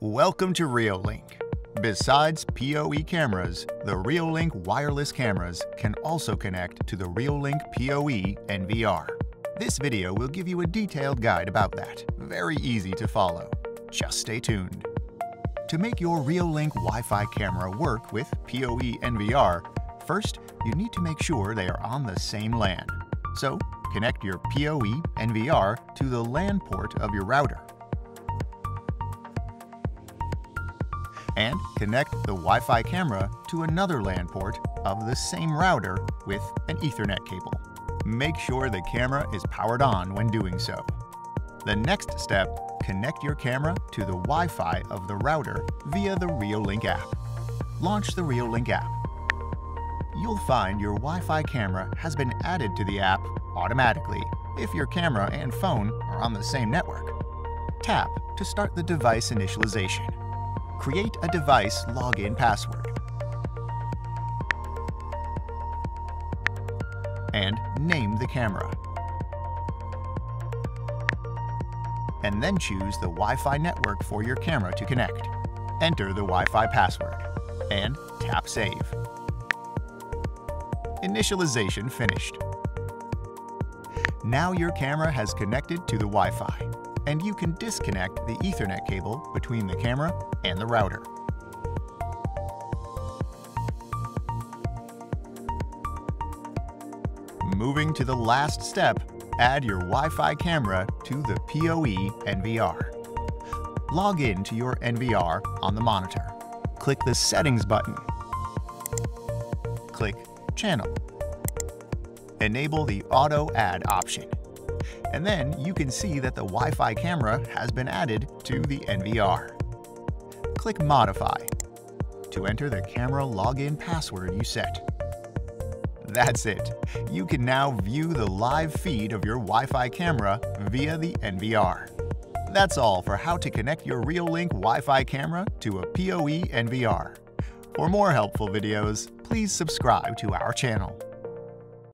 Welcome to Reolink. Besides PoE cameras, the Reolink wireless cameras can also connect to the Reolink PoE NVR. This video will give you a detailed guide about that. Very easy to follow. Just stay tuned. To make your Reolink Wi-Fi camera work with PoE NVR, first you need to make sure they are on the same LAN. So connect your PoE NVR to the LAN port of your router. And connect the Wi-Fi camera to another LAN port of the same router with an Ethernet cable. Make sure the camera is powered on when doing so. The next step, connect your camera to the Wi-Fi of the router via the Reolink app. Launch the Reolink app. You'll find your Wi-Fi camera has been added to the app automatically if your camera and phone are on the same network. Tap to start the device initialization. Create a device login password. And name the camera. And then choose the Wi-Fi network for your camera to connect. Enter the Wi-Fi password and tap Save. Initialization finished. Now your camera has connected to the Wi-Fi, and you can disconnect the Ethernet cable between the camera and the router. Moving to the last step, add your Wi-Fi camera to the PoE NVR. Log in to your NVR on the monitor. Click the Settings button. Click Channel. Enable the Auto Add option. And then you can see that the Wi-Fi camera has been added to the NVR. Click Modify to enter the camera login password you set. That's it. You can now view the live feed of your Wi-Fi camera via the NVR. That's all for how to connect your Reolink Wi-Fi camera to a PoE NVR. For more helpful videos, please subscribe to our channel.